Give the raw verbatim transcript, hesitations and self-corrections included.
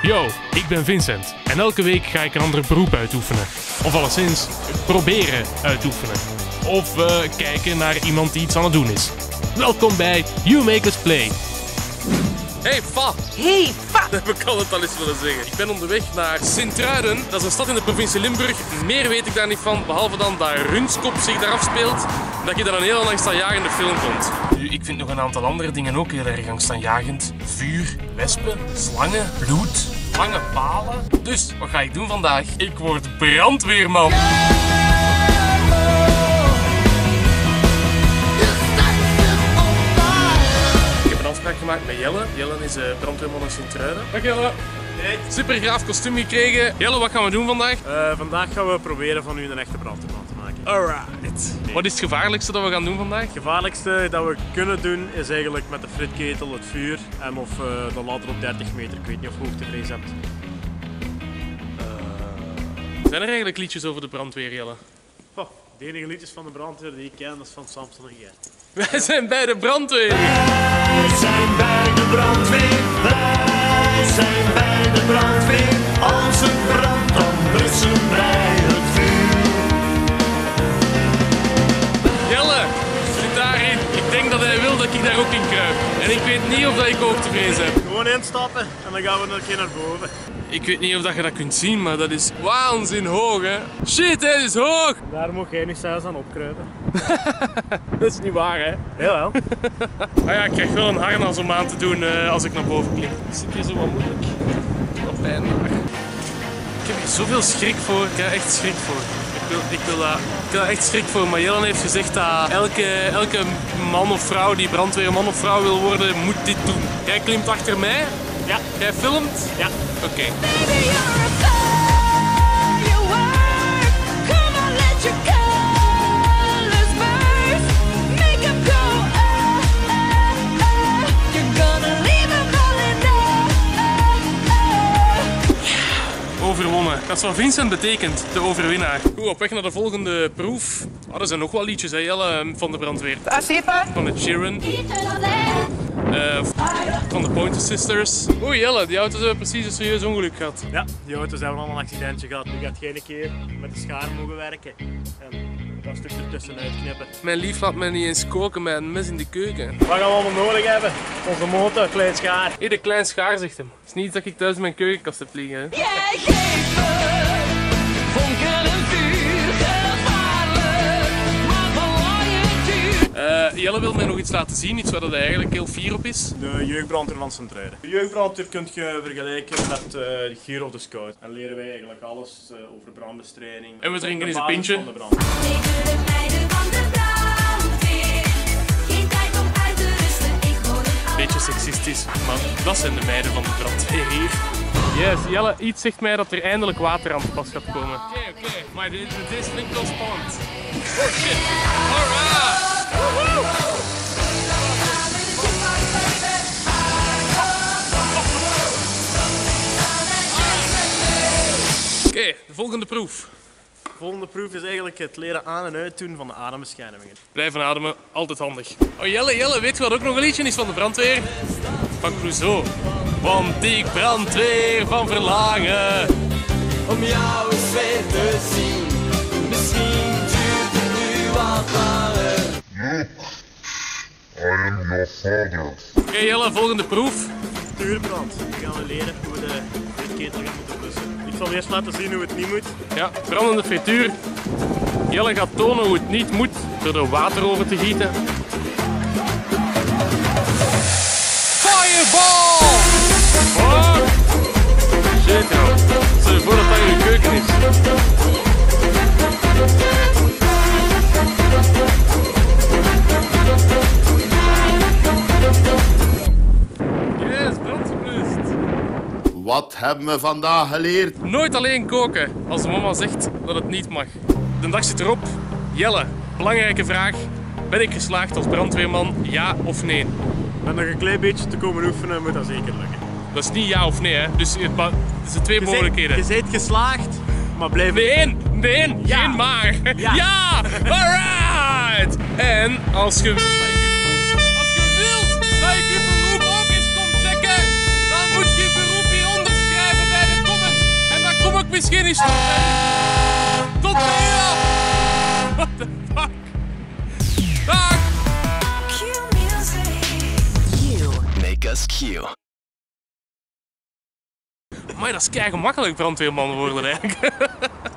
Yo, ik ben Vincent en elke week ga ik een ander beroep uitoefenen. Of alleszins proberen uitoefenen. Of uh, kijken naar iemand die iets aan het doen is. Welkom bij You Make Us Play. Hey, Fa! Hey, Fa! Dat heb ik altijd al eens willen zeggen. Ik ben onderweg naar Sint-Truiden. Dat is een stad in de provincie Limburg. Meer weet ik daar niet van, behalve dan dat Runskop zich daar afspeelt. En dat je daar een hele angstaanjagende film komt. Nu, ik vind nog een aantal andere dingen ook heel erg angstaanjagend. Vuur, wespen, slangen, bloed, lange palen. Dus, wat ga ik doen vandaag? Ik word brandweerman. Gemaakt met Jelle. Jelle is uh, brandweerman in Sint-Truiden. Dag Jelle. Hey. Super gaaf kostuum gekregen. Jelle, wat gaan we doen vandaag? Uh, vandaag gaan we proberen van u een echte brandweerman te maken. Alright. Nee. Wat is het gevaarlijkste dat we gaan doen vandaag? Het gevaarlijkste dat we kunnen doen is eigenlijk met de fritketel het vuur en of uh, de ladder op dertig meter. Ik weet niet of je hoogtevrees hebt. Uh... Zijn er eigenlijk liedjes over de brandweer, Jelle? Oh, de enige liedjes van de brandweer die ik ken is van Samson en Gert. Wij zijn bij de brandweer! Wij zijn bij de brandweer, wij zijn bij de brandweer. Als het brandt, dan blussen wij het vuur. Jelle, zit daarin. Ik denk dat hij wil dat ik daar ook in kruip. En ik weet niet of dat ik hoogtevrees heb. Gewoon instappen en dan gaan we nog een keer naar boven. Ik weet niet of dat je dat kunt zien, maar dat is waanzin hoog, hè. Shit, het is hoog! Daar moet jij niet zelfs aan opkruipen. Dat is niet waar, hè? Jawel. Ah ja, ik krijg wel een harnas om aan te doen uh, als ik naar boven klim. Ik zit hier zo wat moeilijk. Wat pijn maar. Ik heb hier zoveel schrik voor. Ik heb er echt schrik voor. Ik wil, ik wil, uh, ik wil er echt schrik voor. Maar Jelle heeft gezegd dat elke, elke man of vrouw die brandweerman of vrouw wil worden, moet dit doen. Jij klimt achter mij. Ja. Jij filmt. Ja. Oké. Okay. Overwonnen. Dat is wat Vincent betekent, de overwinnaar. Goed, op weg naar de volgende proef. Oh, er zijn nog wel liedjes, hè, Jelle, van de brandweer. Van de Sheeran. Uh, van de Pointer Sisters. Oeh Jelle, die auto's hebben precies een serieus ongeluk gehad. Ja, die auto's hebben allemaal een accidentje gehad. Nu gaat geen keer met de schaar mogen werken. En dat stuk ertussenuit knippen. Mijn lief laat mij niet eens koken met een mes in de keuken. Wat gaan we allemaal nodig hebben? Onze motor, klein schaar. Hé, de klein schaar zegt hem. Het is niet dat ik thuis mijn keukenkast heb liggen. Hè. Jij geeft me vonken en vuur, gevaarlijk, maar van je duur. Uh, Jelle wil mij nog iets laten zien, iets waar hij eigenlijk heel fier op is. De jeugdbrandweer van Sint-Truiden. De jeugdbrandweer kun je vergelijken met uh, de Giro of de Scout. En leren wij eigenlijk alles uh, over brandbestrijding. En we drinken eens een pintje. Tegen de meiden van de brandweer. Geen tijd om uit te rusten, ik hoor het. Beetje seksistisch, maar dat zijn de meiden van de brandweer hier. Yes, Jelle, iets zegt mij dat er eindelijk water aan te pas gaat komen. Oké, okay, oké, okay. Maar dit, dit klinkt wel spannend. Oh shit! Alright! Oké, okay, de volgende proef. De volgende proef is eigenlijk het leren aan- en uitdoen van de adembeschermingen. Blijven ademen, altijd handig. Oh Jelle, Jelle, weet je wat ook nog een liedje is van de brandweer? Van Clouseau. Want ik brandweer van verlangen. Om jou eens weer te zien, misschien duurt het nu wat langer. I am your father. Oké okay, Jelle, volgende proef. Vuurbrand. We gaan leren hoe we de fritketel gaan moeten blussen. Ik zal eerst laten zien hoe het niet moet. Ja, brandende frituur. Jelle gaat tonen hoe het niet moet door er water over te gieten. Fireball! Oh! Shit, joh. Stel je voor dat dat in je keuken is. Yes, brandgeblust. Wat hebben we vandaag geleerd? Nooit alleen koken als de mama zegt dat het niet mag. De dag zit erop. Jelle, belangrijke vraag. Ben ik geslaagd als brandweerman, ja of nee? Met nog een klein beetje te komen oefenen moet dat zeker lukken. Dat is niet ja of nee, hè. Dus het zijn twee Je mogelijkheden. Zijt, je bent geslaagd, maar blijf... Nee, nee, ja. geen maar. Ja. Ja, alright. En als je, als je wilt dat ik je beroep ook eens kom checken, dan moet je je beroep hieronder schrijven is geen stop. Tot bij je. What the fuck? Dag. Make us Q. Maar dat is kei gemakkelijk brandweerman worden eigenlijk.